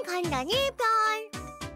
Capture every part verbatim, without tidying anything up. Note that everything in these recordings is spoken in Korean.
간단히 편.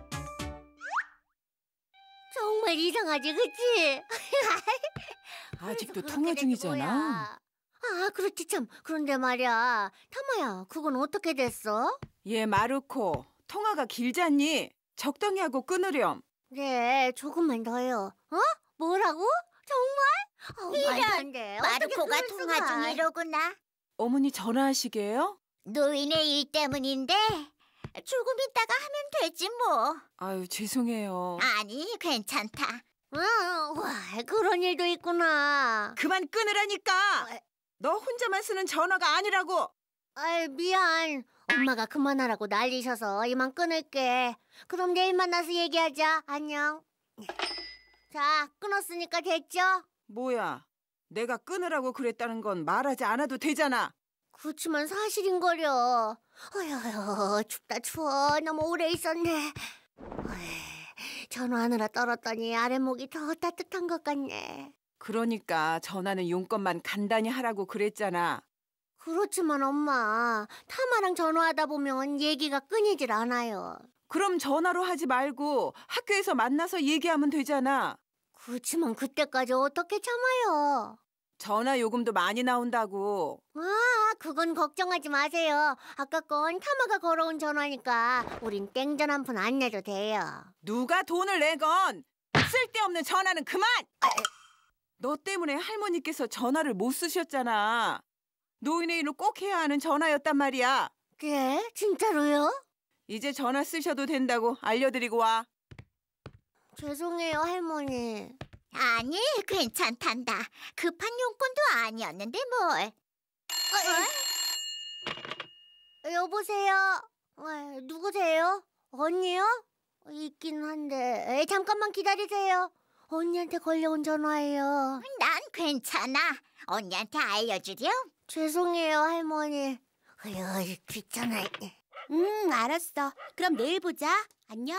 정말 이상하지, 그치? 아직도 통화 중이잖아. 아, 그렇지 참. 그런데 말이야, 타마야, 그건 어떻게 됐어? 얘 마르코, 통화가 길잖니? 적당히 하고 끊으렴. 네, 조금만 더요. 어? 뭐라고? 정말? 어, 말도 안 돼. 마르코가 통화 중이로구나. 어머니 전화하시게요? 노인의 일 때문인데 조금 있다가 하면 되지 뭐. 아유, 죄송해요. 아니, 괜찮다. 어, 와, 그런 일도 있구나. 그만 끊으라니까. 너 혼자만 쓰는 전화가 아니라고. 아이, 미안. 엄마가 그만하라고 난리셔서 이만 끊을게. 그럼 내일 만나서 얘기하자. 안녕. 자, 끊었으니까 됐죠? 뭐야, 내가 끊으라고 그랬다는 건 말하지 않아도 되잖아. 그렇지만 사실인거려. 어휴, 춥다 추워. 너무 오래 있었네. 어이, 전화하느라 떨었더니 아랫목이 더 따뜻한 것 같네. 그러니까 전화는 용건만 간단히 하라고 그랬잖아. 그렇지만 엄마, 타마랑 전화하다 보면 얘기가 끊이질 않아요. 그럼 전화로 하지 말고 학교에서 만나서 얘기하면 되잖아. 그렇지만 그때까지 어떻게 참아요? 전화 요금도 많이 나온다고. 아, 그건 걱정하지 마세요. 아까 건 타마가 걸어온 전화니까 우린 땡전 한 푼 안 내도 돼요. 누가 돈을 내건 쓸데없는 전화는 그만! 너 때문에 할머니께서 전화를 못 쓰셨잖아. 노인의 일을 꼭 해야 하는 전화였단 말이야. 네? 진짜로요? 이제 전화 쓰셔도 된다고 알려드리고 와. 죄송해요, 할머니. 아니, 괜찮단다. 급한 용건도 아니었는데 뭘. 어, 여보세요? 어, 누구세요? 언니요? 있긴 한데. 에이, 잠깐만 기다리세요. 언니한테 걸려온 전화예요. 난 괜찮아. 언니한테 알려주렴. 죄송해요, 할머니. 어휴, 귀찮아. 응, 알았어. 그럼 내일 보자. 안녕.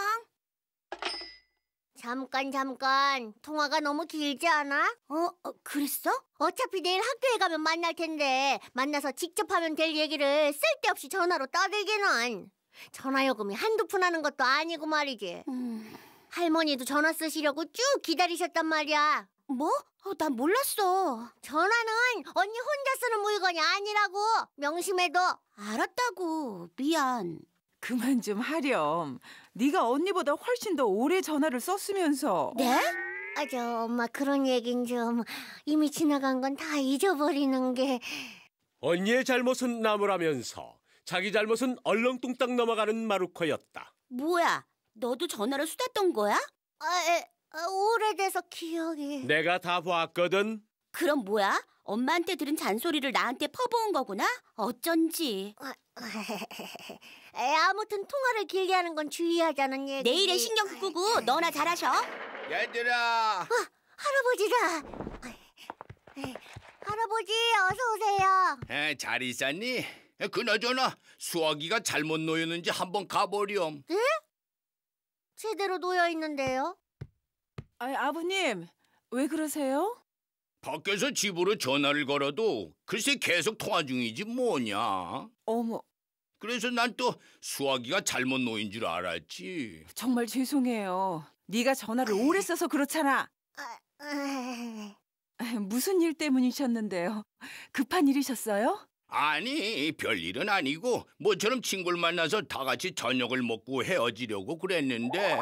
잠깐, 잠깐. 통화가 너무 길지 않아? 어, 어 그랬어? 어차피 내일 학교에 가면 만날 텐데 만나서 직접 하면 될 얘기를 쓸데없이 전화로 떠들기는. 전화요금이 한두 푼 하는 것도 아니고 말이지. 음... 할머니도 전화 쓰시려고 쭉 기다리셨단 말이야. 뭐? 어, 난 몰랐어. 전화는 언니 혼자 쓰는 물건이 아니라고. 명심해둬. 알았다고. 미안. 그만 좀 하렴. 네가 언니보다 훨씬 더 오래 전화를 썼으면서. 네? 아, 저 엄마 그런 얘긴 좀 이미 지나간 건 다 잊어버리는 게. 언니의 잘못은 나무라면서 자기 잘못은 얼렁뚱땅 넘어가는 마루코였다. 뭐야? 너도 전화를 수다 떤 거야? 아, 에, 아, 오래돼서 기억이. 내가 다 봤거든. 그럼 뭐야? 엄마한테 들은 잔소리를 나한테 퍼부은 거구나? 어쩐지. 아, 에, 아무튼 통화를 길게 하는 건 주의하자는 얘기. 내일에 신경 끄고 너나 잘하셔. 얘들아. 아, 할아버지다. 에이, 할아버지 어서 오세요. 에, 잘 있었니? 에, 그나저나 수아기가 잘못 놓였는지 한번 가보렴. 네? 제대로 놓여 있는데요. 아이, 아버님, 왜 그러세요? 밖에서 집으로 전화를 걸어도 글쎄 계속 통화 중이지 뭐냐. 어머, 그래서 난 또 수아기가 잘못 놓인 줄 알았지. 정말 죄송해요. 네가 전화를 오래 써서 그렇잖아. 아, 아, 아이, 무슨 일 때문이셨는데요? 급한 일이셨어요? 아니, 별일은 아니고 모처럼 친구를 만나서 다 같이 저녁을 먹고 헤어지려고 그랬는데.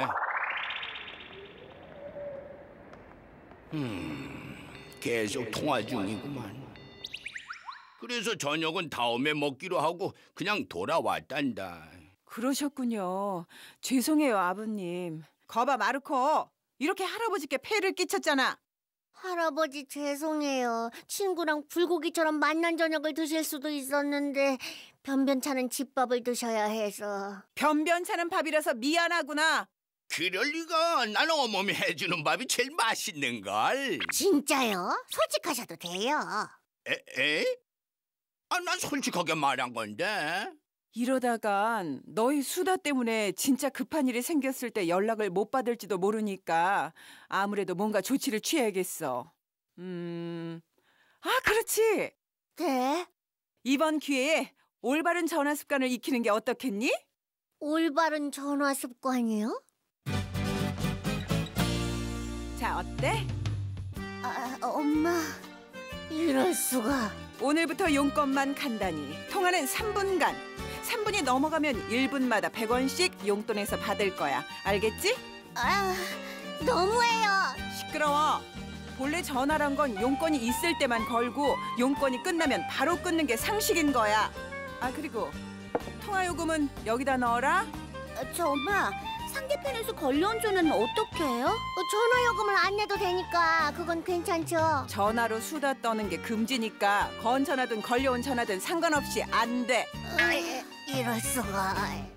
음, 계속 통화 중이구만. 그래서 저녁은 다음에 먹기로 하고 그냥 돌아왔단다. 그러셨군요. 죄송해요, 아버님. 거봐, 마르코. 이렇게 할아버지께 폐를 끼쳤잖아. 할아버지 죄송해요. 친구랑 불고기처럼 맛난 저녁을 드실 수도 있었는데 변변찮은 집밥을 드셔야 해서. 변변찮은 밥이라서 미안하구나. 그럴 리가. 나는 어머니 해주는 밥이 제일 맛있는걸. 진짜요? 솔직하셔도 돼요. 에? 에? 아, 난 솔직하게 말한 건데. 이러다간 너희 수다 때문에 진짜 급한 일이 생겼을 때 연락을 못 받을지도 모르니까 아무래도 뭔가 조치를 취해야겠어. 음, 아, 그렇지. 네? 이번 기회에 올바른 전화 습관을 익히는 게 어떻겠니? 올바른 전화 습관이요? 자, 어때? 아, 엄마, 이럴 수가. 오늘부터 용건만 간단히. 통화는 삼 분간. 삼 분이 넘어가면 일 분마다 백 원씩 용돈에서 받을 거야. 알겠지? 아, 너무해요. 시끄러워. 본래 전화란 건 용건이 있을 때만 걸고 용건이 끝나면 바로 끊는 게 상식인 거야. 아, 그리고 통화 요금은 여기다 넣어라. 어, 저 엄마, 상대편에서 걸려온 전화는 어떻게 해요? 어, 전화 요금을 안 내도 되니까 그건 괜찮죠. 전화로 수다 떠는 게 금지니까 건 전화든 걸려온 전화든 상관없이 안 돼. 으, 이럴 수가.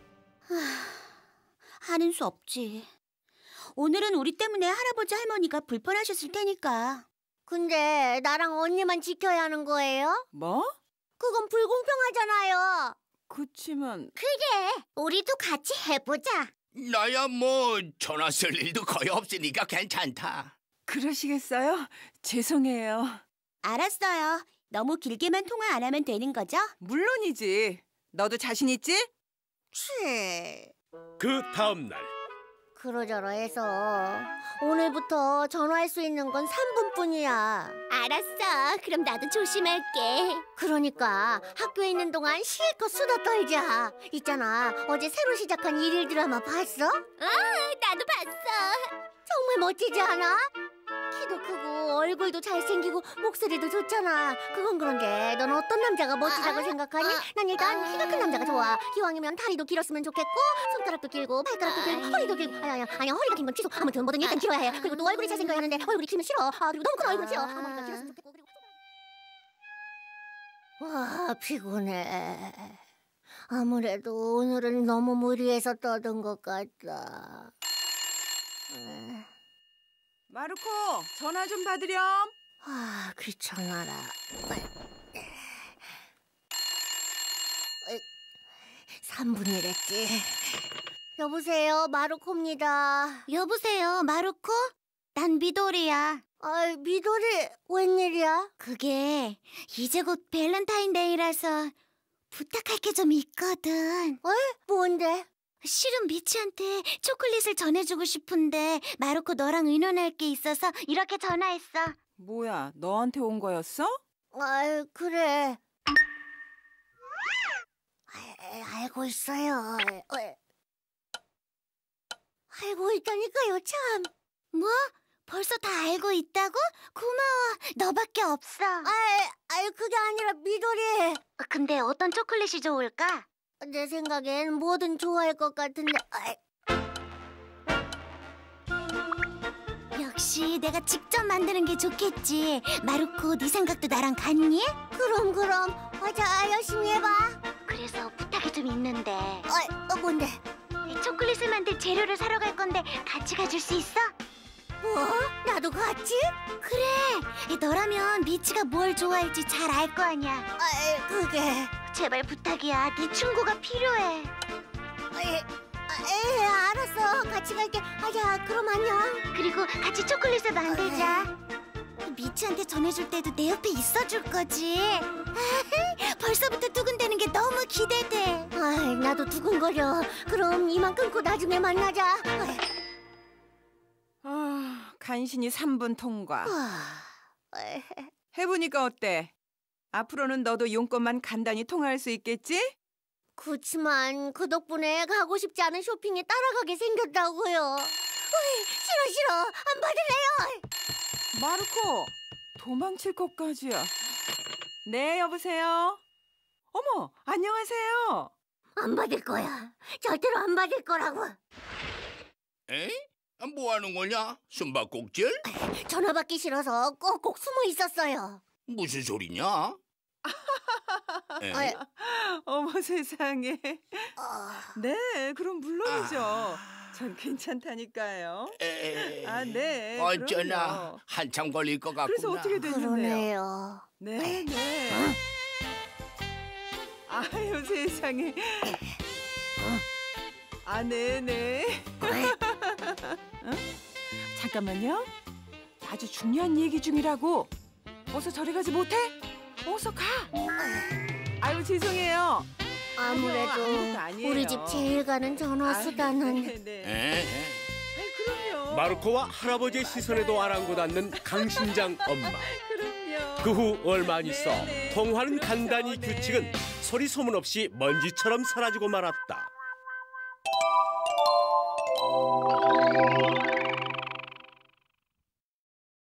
하는 수 없지. 오늘은 우리 때문에 할아버지 할머니가 불편하셨을 테니까. 근데 나랑 언니만 지켜야 하는 거예요? 뭐? 그건 불공평하잖아요. 그치만 그래, 우리도 같이 해보자. 나야 뭐 전화 쓸 일도 거의 없으니까 괜찮다. 그러시겠어요? 죄송해요. 알았어요. 너무 길게만 통화 안 하면 되는 거죠? 물론이지. 너도 자신 있지? 치. 그 다음 날 그러저러 해서 오늘부터 전화할 수 있는 건 삼 분뿐이야. 알았어. 그럼 나도 조심할게. 그러니까 학교에 있는 동안 실컷 수다 떨자. 있잖아, 어제 새로 시작한 일일 드라마 봤어? 나도 봤어. 정말 멋지지 않아? 키도 크고 얼굴도 잘생기고 목소리도 좋잖아. 그건 그런데 넌 어떤 남자가 멋지다고 아, 생각하니? 아, 난 일단 아. 키가 큰 남자가 좋아. 기왕이면 다리도 길었으면 좋겠고 손가락도 길고 발가락도 길고 아이. 허리도 길고. 아니, 아니, 아니 허리가 긴 건 취소. 아무튼 뭐든 일단 길어야 해. 그리고 또 얼굴이 잘생겨야 하는데 얼굴이 길면 싫어. 아, 그리고 너무 큰 얼굴은 싫어. 아, 머리가 길었으면 좋겠고. 그리고 와, 피곤해. 아무래도 오늘은 너무 무리해서 떠든 것 같다. 에. 마르코, 전화 좀 받으렴. 아, 귀찮아라. 삼 분이랬지. 여보세요, 마루코입니다. 여보세요, 마루코? 난 미도리야. 아, 미도리, 웬일이야? 그게 이제 곧 밸런타인데이라서 부탁할 게 좀 있거든. 어? 뭔데? 실은 미치한테 초콜릿을 전해주고 싶은데 마루코 너랑 의논할 게 있어서 이렇게 전화했어. 뭐야, 너한테 온 거였어? 아, 그래. 아, 알고 있어요. 어, 알고 있다니까요, 참. 뭐? 벌써 다 알고 있다고? 고마워. 너밖에 없어. 아, 아, 그게 아니라 미도리. 근데 어떤 초콜릿이 좋을까? 내 생각엔 뭐든 좋아할 것 같은데. 아이, 역시 내가 직접 만드는 게 좋겠지. 마루코, 네 생각도 나랑 같니? 그럼 그럼. 아, 자, 열심히 해봐. 그래서 부탁이 좀 있는데. 아, 어, 뭔데? 초콜릿을 만들 재료를 사러 갈 건데 같이 가줄 수 있어? 뭐? 나도 같이? 그래. 너라면 미치가 뭘 좋아할지 잘 알 거 아니야. 아, 그게. 제발 부탁이야. 네 충고가 필요해. 에, 에, 알았어. 같이 갈게. 아, 야, 그럼 안녕. 그리고 같이 초콜릿을 만들자. 미치한테 전해줄 때도 내 옆에 있어줄 거지. 벌써부터 두근대는 게 너무 기대돼. 아, 나도 두근거려. 그럼 이만 끊고 나중에 만나자. 아, 간신히 삼 분 통과. 아, 에, 해보니까 어때? 앞으로는 너도 용건만 간단히 통화할 수 있겠지? 그치만 그 덕분에 가고 싶지 않은 쇼핑에 따라가게 생겼다고요. 으이, 싫어 싫어. 안 받을래요. 마르코, 도망칠 것까지야. 네, 여보세요? 어머, 안녕하세요. 안 받을 거야. 절대로 안 받을 거라고. 에? 뭐 하는 거냐? 숨바꼭질? 전화 받기 싫어서 꼭꼭 숨어 있었어요. 무슨 소리냐? 에? 아이, 어머 세상에. 어, 네, 그럼 물론이죠. 아. 전 괜찮다니까요. 에... 아, 네. 어쩌나 그럼요. 한참 걸릴 것 같구나. 그래서 어떻게 되셨네요? 그러네요. 네, 네. 아유, 세상에. 아, 네, 네. 어? 잠깐만요. 아주 중요한 얘기 중이라고. 어서 저리 가지 못해? 어서 가. 아유, 죄송해요. 아, 아무래도 아무것도 아니에요. 우리 집 제일 가는 전화수단은 아, 네네. 에? 아이, 그럼요. 마르코와 할아버지의 시선에도 아랑곳 않는 강신장 엄마. 그럼요. 그 후 얼마 안 있어 네네. 통화는 그렇죠. 간단히 네. 규칙은 소리 소문 없이 먼지처럼 사라지고 말았다.